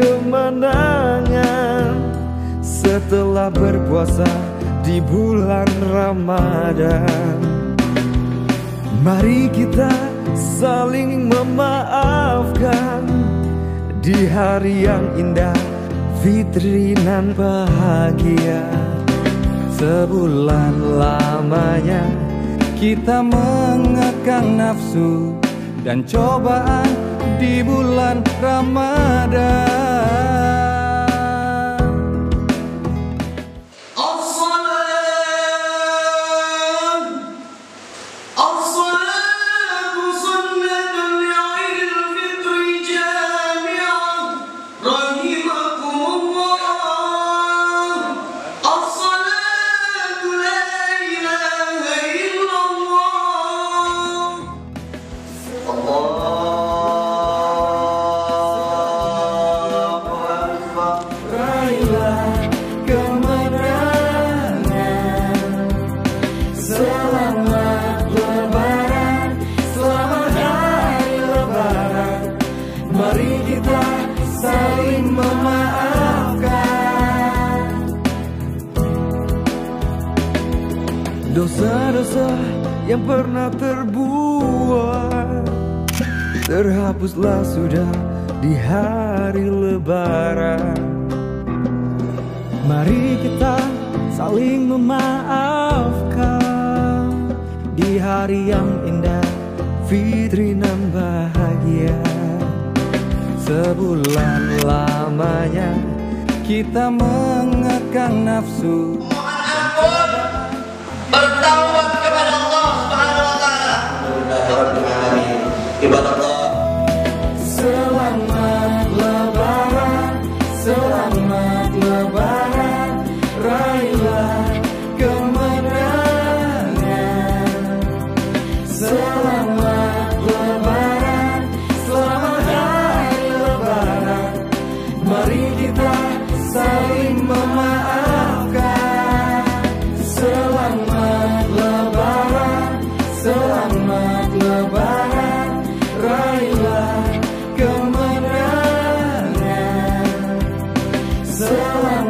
kemenangan setelah berpuasa di bulan Ramadan. Mari kita saling memaafkan di hari yang indah, fitri nan bahagia. Sebulan lamanya kita mengekang nafsu dan cobaan di bulan Ramadan. Mari kita saling memaafkan. Dosa-dosa yang pernah terbuat terhapuslah sudah di hari Lebaran. Mari kita saling memaafkan di hari yang indah, fitri nan bahagia. Sebulan lamanya kita mengekang nafsu. Mohon ampun, bertaubat kepada Allah Subhanahu wa taala. Alhamdulillah. Selamat Lebaran, selamat Lebaran, raihlah kemenangan. Selamat Lebaran, selamat hari Lebaran. Mari kita saling memaafkan. Selamat Lebaran, selamat Lebaran, raihlah kemenangan. Selamat